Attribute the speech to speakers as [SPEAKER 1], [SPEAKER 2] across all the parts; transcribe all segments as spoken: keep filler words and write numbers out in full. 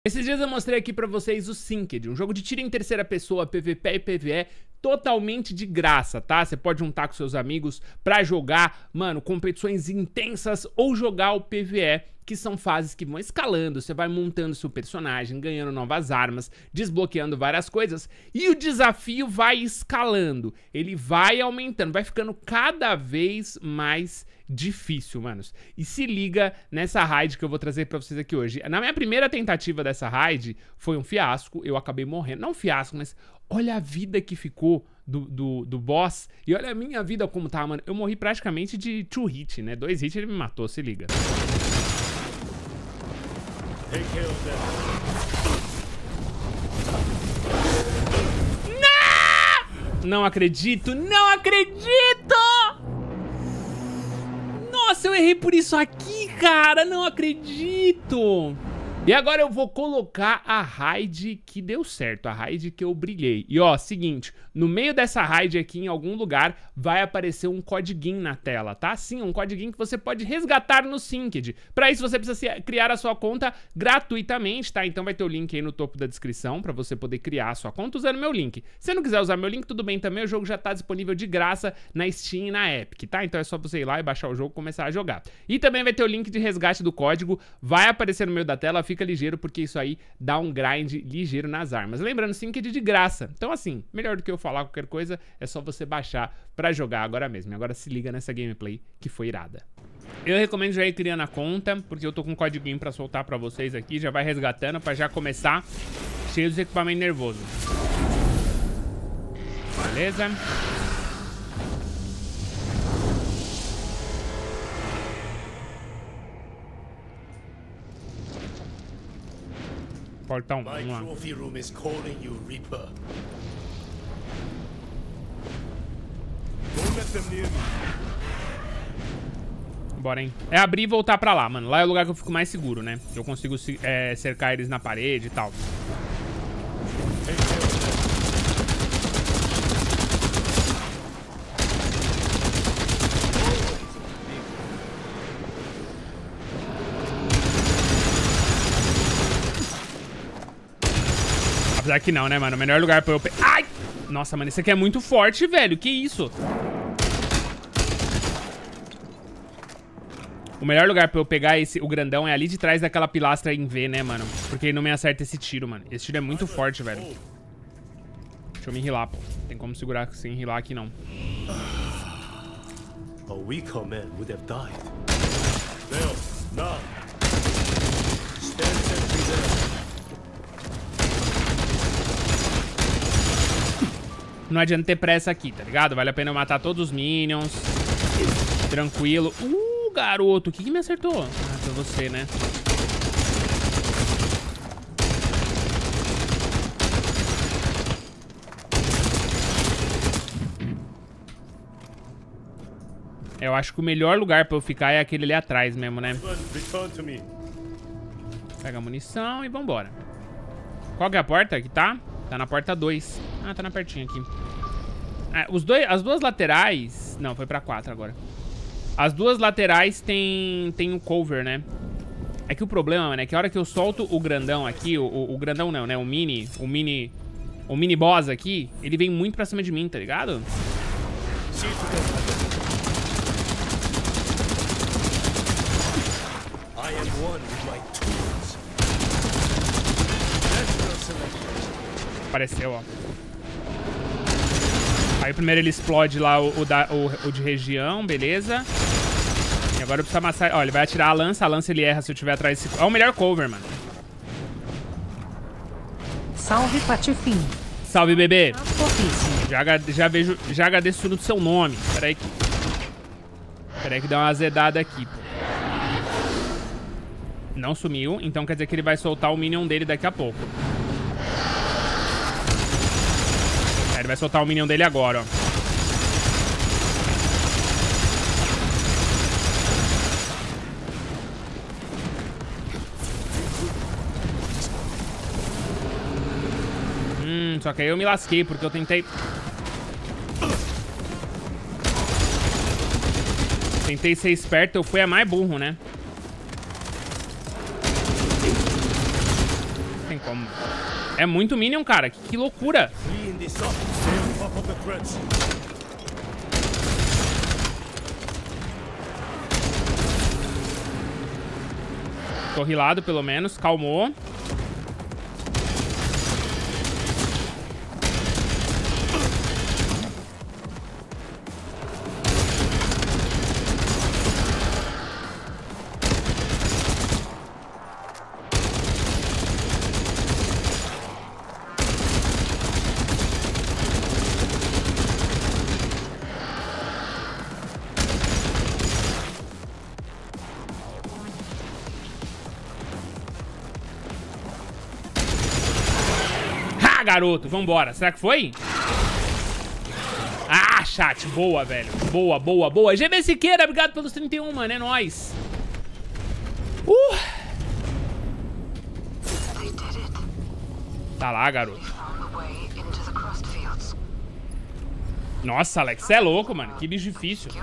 [SPEAKER 1] Esses dias eu mostrei aqui pra vocês o Synced, um jogo de tiro em terceira pessoa, P V P e P V E, totalmente de graça, tá? Você pode juntar com seus amigos pra jogar, mano, competições intensas ou jogar o P V E, que são fases que vão escalando, você vai montando seu personagem, ganhando novas armas, desbloqueando várias coisas, e o desafio vai escalando, ele vai aumentando, vai ficando cada vez mais difícil, manos. E se liga nessa raid que eu vou trazer pra vocês aqui hoje. Na minha primeira tentativa dessa raid, foi um fiasco, eu acabei morrendo. Não um fiasco, mas olha a vida que ficou do, do, do boss, e olha a minha vida como tá, mano. Eu morri praticamente de two hit, né? Dois hits ele me matou, se liga. Não! Não acredito, não acredito! Nossa, eu errei por isso aqui, cara, não acredito! E agora eu vou colocar a raid que deu certo, a raid que eu brilhei. E ó, seguinte, no meio dessa raid aqui, em algum lugar, vai aparecer um codiguinho na tela, tá? Sim, um codiguinho que você pode resgatar no Synced. Pra isso você precisa criar a sua conta gratuitamente, tá? Então vai ter o link aí no topo da descrição pra você poder criar a sua conta usando meu link. Se não quiser usar meu link, tudo bem também, o jogo já tá disponível de graça na Steam e na Epic, tá? Então é só você ir lá e baixar o jogo e começar a jogar. E também vai ter o link de resgate do código, vai aparecer no meio da tela, fica ligeiro, porque isso aí dá um grind ligeiro nas armas. Lembrando, Synced de graça. Então assim, melhor do que eu falar qualquer coisa, é só você baixar pra jogar agora mesmo. E agora se liga nessa gameplay que foi irada. Eu recomendo já ir criando a conta, porque eu tô com um código pra soltar pra vocês aqui, já vai resgatando pra já começar cheio dos equipamentos nervosos. Beleza? Portão, vamos lá. Bora, hein? É abrir e voltar pra lá, mano. Lá é o lugar que eu fico mais seguro, né? Eu consigo é, cercar eles na parede e tal. Apesar que não, né, mano? O melhor lugar pra eu... Pe... Ai! Nossa, mano, esse aqui é muito forte, velho. Que isso? O melhor lugar pra eu pegar esse, o grandão é ali de trás daquela pilastra em V, né, mano? Porque ele não me acerta esse tiro, mano. Esse tiro é muito forte, velho. Deixa eu me healar, pô. Tem como segurar sem healar aqui, não. A weaker man would have died. There, now. Stand sentry there. Não adianta ter pressa aqui, tá ligado? Vale a pena eu matar todos os minions. Tranquilo. Uh, garoto. O que que me acertou? Ah, foi você, né? Eu acho que o melhor lugar pra eu ficar é aquele ali atrás mesmo, né? Pega a munição e vambora. Qual que é a porta que tá? Tá na porta dois. Ah, tá na pertinho aqui. É, os dois, as duas laterais... Não, foi pra quatro agora. As duas laterais tem, tem um cover, né? É que o problema, mano, é que a hora que eu solto o grandão aqui... O, o, o grandão não, né? O mini... O mini... O mini boss aqui... Ele vem muito pra cima de mim, tá ligado? Apareceu, ó. Aí primeiro ele explode lá o, o, da, o, o de região, beleza. E agora eu preciso amassar... Ó, ele vai atirar a lança. A lança ele erra se eu tiver atrás desse... É o melhor cover, mano.
[SPEAKER 2] Salve, Patifinho.
[SPEAKER 1] Salve, bebê. Já, já vejo... Já agradeço tudo do seu nome. Pera aí que... Pera aí que dá uma azedada aqui, pô. Não sumiu. Então quer dizer que ele vai soltar o minion dele daqui a pouco. Ele vai soltar o minion dele agora, ó. Hum, só que aí eu me lasquei, porque eu tentei... Tentei ser esperto, eu fui a mais burro, né? tem como. É muito minion, cara. Que, que loucura. Tô rilado, pelo menos. Calmou. Garoto, vambora. Será que foi? Ah, chat. Boa, velho. Boa, boa, boa. G B Siqueira, obrigado pelos trinta e um, mano. É nóis. Uh. Tá lá, garoto. Nossa, Alex, você é louco, mano. Que bicho difícil.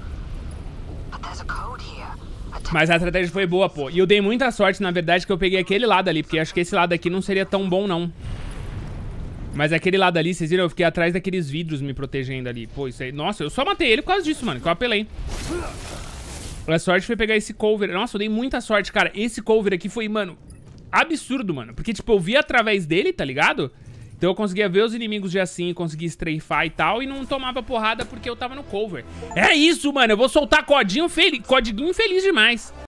[SPEAKER 1] Mas a estratégia foi boa, pô. E eu dei muita sorte, na verdade, que eu peguei aquele lado ali. Porque acho que esse lado aqui não seria tão bom, não. Mas aquele lado ali, vocês viram? Eu fiquei atrás daqueles vidros me protegendo ali. Pô, isso aí... Nossa, eu só matei ele por causa disso, mano. Que eu apelei. A sorte foi pegar esse cover. Nossa, eu dei muita sorte, cara. Esse cover aqui foi, mano, absurdo, mano. Porque, tipo, eu vi através dele, tá ligado? Então eu conseguia ver os inimigos de assim, conseguia strafar e tal. E não tomava porrada porque eu tava no cover. É isso, mano. Eu vou soltar codinho feliz. Codiguinho feliz demais.